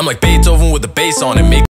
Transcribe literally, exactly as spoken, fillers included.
I'm like Beethoven with the bass on it. Make